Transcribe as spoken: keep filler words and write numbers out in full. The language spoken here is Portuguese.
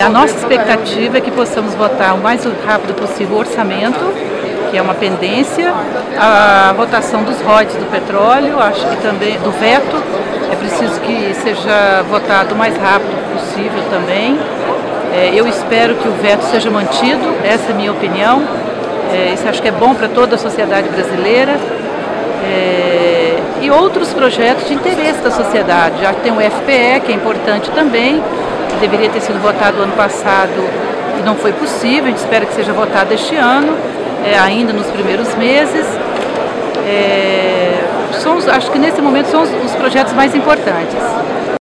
A nossa expectativa é que possamos votar o mais rápido possível o orçamento, que é uma pendência, a votação dos royalties do petróleo, acho que também do veto, é preciso que seja votado o mais rápido possível também. É, eu espero que o veto seja mantido, essa é a minha opinião. É, isso acho que é bom para toda a sociedade brasileira. É, e outros projetos de interesse da sociedade. Já tem o F P E, que é importante também, que deveria ter sido votado ano passado e não foi possível. A gente espera que seja votado este ano, é, ainda nos primeiros meses. É, são, acho que nesse momento são os, os projetos mais importantes.